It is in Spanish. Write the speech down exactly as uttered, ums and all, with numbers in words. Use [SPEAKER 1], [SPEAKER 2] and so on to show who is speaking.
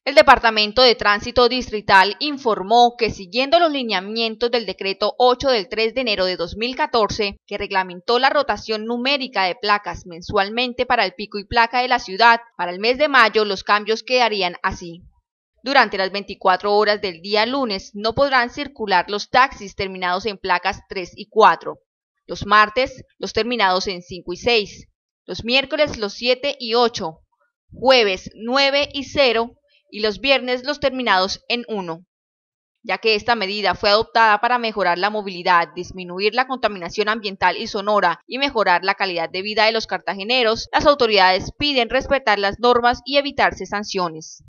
[SPEAKER 1] El Departamento de Tránsito Distrital informó que, siguiendo los lineamientos del Decreto ocho del tres de enero de dos mil catorce, que reglamentó la rotación numérica de placas mensualmente para el pico y placa de la ciudad, para el mes de mayo los cambios quedarían así. Durante las veinticuatro horas del día lunes no podrán circular los taxis terminados en placas tres y cuatro, los martes los terminados en cinco y seis, los miércoles los siete y ocho, jueves nueve y cero, y los viernes los terminados en uno. Ya que esta medida fue adoptada para mejorar la movilidad, disminuir la contaminación ambiental y sonora y mejorar la calidad de vida de los cartageneros, las autoridades piden respetar las normas y evitarse sanciones.